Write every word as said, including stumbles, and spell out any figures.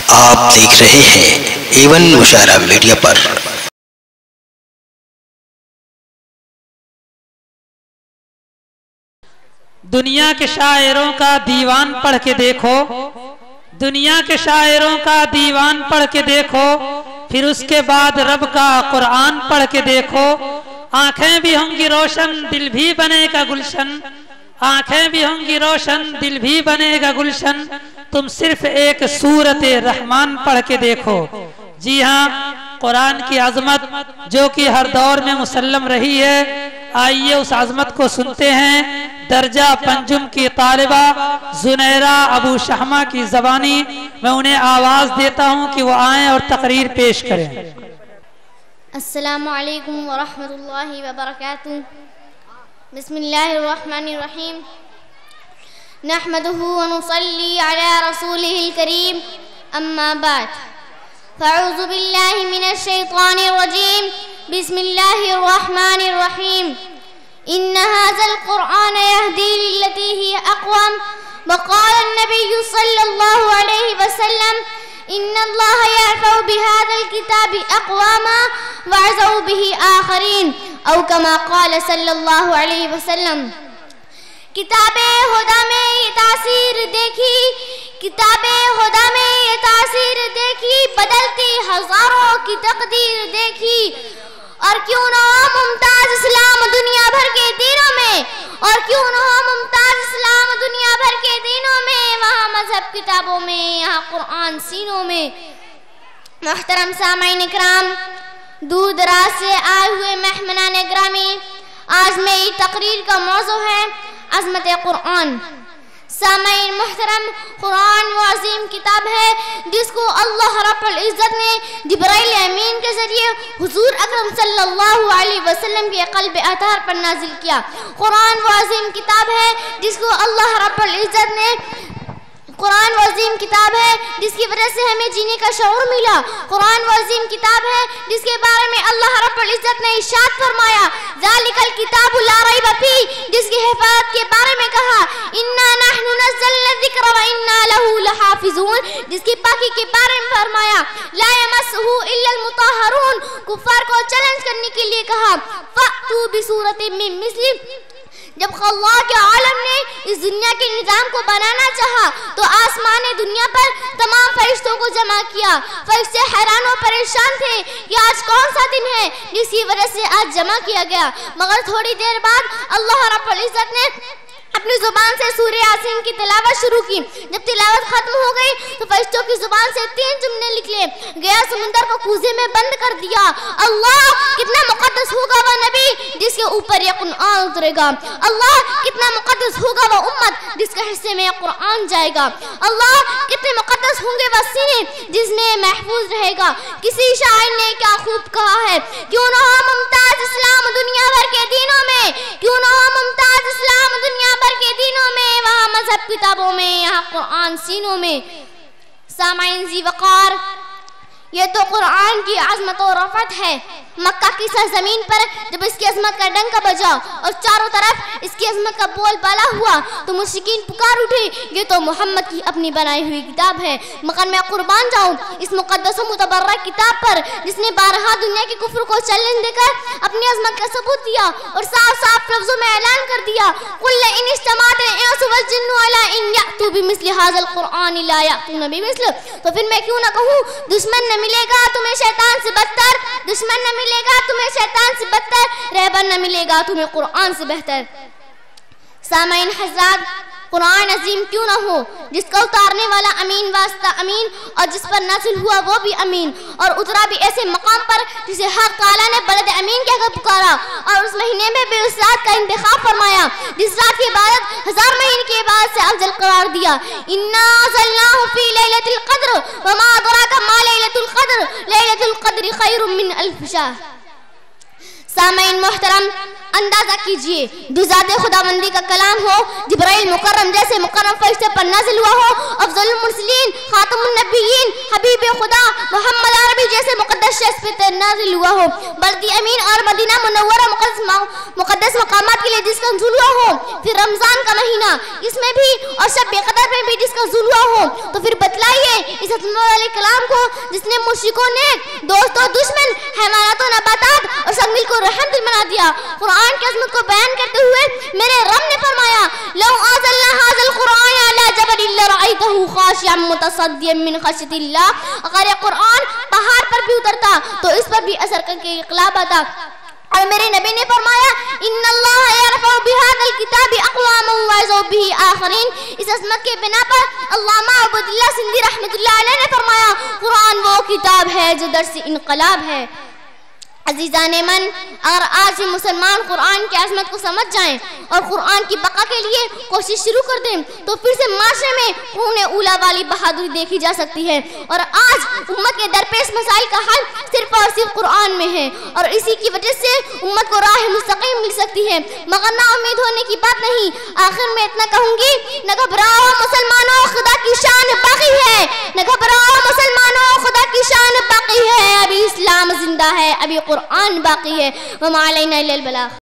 آپ دیکھ رہے ہیں ایون مشاعرہ میڈیا پر۔ دنیا کے شاعروں کا دیوان پڑھ کے دیکھو، دنیا کے شاعروں کا دیوان پڑھ کے دیکھو، پھر اس کے بعد رب کا قرآن پڑھ کے دیکھو، آنکھیں بھی ہوں گی روشن دل بھی بنے گا گلشن، آنکھیں بھی ہوں گی روشن دل بھی بنے گا گلشن، تم صرف ایک سورت رحمان پڑھ کے دیکھو۔ جی ہاں، قرآن کی عظمت جو کہ ہر دور میں مسلم رہی ہے، آئیے اس عظمت کو سنتے ہیں درجہ پنجم کی طالبہ زنیرہ ابو شہمہ کی زبانی۔ میں انہیں آواز دیتا ہوں کہ وہ آئیں اور تقریر پیش کریں۔ السلام علیکم ورحمۃ اللہ وبرکاتہ۔ بسم اللہ الرحمن الرحیم۔ نحمده ونصلي على رسوله الكريم، اما بعد، فاعوذ باللہ من الشیطان الرجیم، بسم اللہ الرحمن الرحیم۔ ان هذا القرآن يهدي للتي هي اقوم، وقال النبي صلى الله عليه وسلم ان الله يرفع بهذا الكتاب اقواما ويعزو به آخرين، او كما قال صلی اللہ علیہ وسلم۔ کتاب خدا میں یہ تاثیر دیکھی، کتاب خدا میں یہ تاثیر دیکھی، بدلتی ہزاروں کی تقدیر دیکھی، اور کیوں نہ ہو ممتاز اسلام دنیا بھر کے دینوں میں، اور کیوں نہ ہو ممتاز اسلام دنیا بھر کے دینوں میں، وہاں مذہب کتابوں میں، یہاں قرآن سینوں میں۔ محترم سامعین اکرام، دور دراز سے آئے ہوئے مہمانان گرامی، آج میری تقریر کا موضوع ہے عظمت قرآن۔ سامعین محترم، قرآن وہ عظیم کتاب ہے جس کو اللہ رب العزت نے جبرائیل امین کے ذریعے حضور اکرم صلی اللہ علیہ وسلم کے قلب اطہر پر نازل کیا۔ قرآن وہ عظیم کتاب ہے جس کو اللہ رب العزت نے قرآن وہ عظیم کتاب ہے جس کی وجہ سے ہمیں جینے کا شعور ملا۔ قرآن وہ عظیم کتاب ہے جس کے بارے میں اللہ رب العزت نے ارشاد فرمایا ذالک الکتاب لا ریب فیہ، جس کی حفاظت کے بارے میں کہا انا نحن نزلنا الذکر وانا لہ لحافظون، جس کی پاکی کے بارے میں فرمایا لا یمسہ الا المطہرون، کفار کو چیلنج کرنے کے لیے کہا فأتوا بسورۃ من مثلہ۔ جب اللہ کے عالم نے اس دنیا کے نظام کو بنانا چاہا تو آسمان دنیا پر تمام فرشتوں کو جمع کیا۔ فرشتے حیران و پریشان تھے کہ آج کون سا دن ہے جس کی وجہ سے آج جمع کیا گیا، مگر تھوڑی دیر بعد اللہ رب العزت نے اپنی زبان سے سورہ یاسین کی تلاوت شروع کی۔ جب تلاوت ختم ہو گئی تو فرشتوں کی زبان سے تین جملے نکلے، گیا سمندر کو کوزے میں بند کر دیا۔ اللہ کتنا مقدس ہوگا وہ نبی جس کے اوپر یہ قرآن اترے گا، اللہ کتنا مقدس ہوگا وہ امت جس کے حصے میں یہ قرآن جائے گا، اللہ کتنے مقدس ہوں گے وہ سینے جس میں محفوظ رہے گا۔ کسی شاعر نے کیا خوب کہا ہے، کیوں نہ ہو ممتاز اسلام دنیا بھر کے دینوں میں، کیوں نہ ہو ممتاز اسلام دنیا بھر کے دینوں میں، وہاں مذہب کتابوں میں، یہاں قرآن سینوں میں۔ سامعین ذی وقار، یہ تو قرآن کی عظمت و رفعت ہے۔ مکہ کی سرزمین پر جب اس کی عظمت کا ڈنکا بجا اور چاروں طرف اس کی عظمت کا بول بالا ہوا تو مشرکین پکار اٹھے یہ تو محمد کی اپنی بنائی ہوئی کتاب ہے، مگر میں قربان جاؤں اس مقدس و متبرک کتاب پر جس نے بارہا دنیا کے کفر کو چیلنج دے کر اپنی عظمت کا ثبوت دیا اور صاف صاف لفظوں میں اعلان کر دیا قل ان اجتمعت الانس والجن علی ان یأتوا بمثل هذا القرآن لا یأتون بمثلہ۔ تو پھر میں کیوں نہ کہوں دشمن نہ ملے گا تمہیں شیطان سے بدتر، دشمن نہ ملے گا تمہیں شیطان سے بدتر، رہبر نہ ملے گا تمہیں قرآن سے بہتر۔ سامعین حضرات، قرآن عظیم کیوں نہ ہو جس کا اتارنے والا امین واسطہ امین اور جس پر نازل ہوا وہ بھی امین، اور اترا بھی ایسے مقام پر جسے حق تعالیٰ نے بلد امین کہہ کر پکارا، اور اس مہینے میں بھی اس رات کا انتخاب فرمایا جس رات کی عبادت ہزار مہینے کی عبادت سے افضل قرار دیا۔ انا انزلناہ فی لیلۃ القدر وما ادراک ما لیلۃ القدر لیلۃ القدر خیر من الف شہر۔ سامعین محترم، اندازہ کیجئے جو ذات خداوندی کا کلام ہو، جبرائیل مکرم جیسے مکرم فرشتے پر نازل ہوا ہو، افضل المرسلین، خاتم النبیین، حبیب خدا محمد عربی جیسے مقدس شخص پہ نازل ہوا ہو، بلدی امین اور مدینہ منورہ مقدس مقامات کے لیے جس کا نزول ہوا ہو، پھر رمضان کا مہینہ اس میں بھی اور شب قدر میں بھی جس کا نزول ہوا ہو، تو پھر بتلائیے اس عظمت والے کلام کو جس نے مشرکوں نے دوست و دشمن، حیوانات و نباتات اور سنگل کو رحم دل بنا دیا۔ قرآن کی عظمت کو بیان کرتے ہوئے میرے رب نے فرمایا لو انزلنا هذا القرآن على جبل لرأيته خاشعا متصدعا من خشیۃ اللہ، اگر یہ قرآن پہاڑ پر بھی اترتا تو اس پر بھی اثر کر کے انقلاب آتا۔ اور میرے نبی نے فرمایا ان اللہ یرفع بهذا الكتاب اقواما ويعظ به آخرین، اس عظمت کے بنا پر علامہ عبد اللہ سندھی رحمۃ اللہ علیہ نے فرمایا قرآن وہ کتاب ہے جو در سے انقلاب ہے۔ عزیزان من، اگر آج سے مسلمان قرآن کی عظمت کو سمجھ جائیں اور قرآن کی بقا کے لیے کوشش شروع کر دیں تو پھر سے معاشرے میں خون اولا والی بہادری دیکھی جا سکتی ہے، اور آج امت کے درپیش مسائل کا حل صرف اور صرف قرآن میں ہے، اور اسی کی وجہ سے امت کو راہ مستقیم مل سکتی ہے، مگر نا امید ہونے کی بات نہیں۔ آخر میں اتنا کہوں گی، نہ گھبراؤ مسلمانوں، خدا کی شان باقی ہے، نہ گھبراؤ مسلمانوں، خدا کی شان باقی ہے، ابھی اسلام زندہ ہے، ابھی قرآن باقی ہے، وما علینا الا البلاغ۔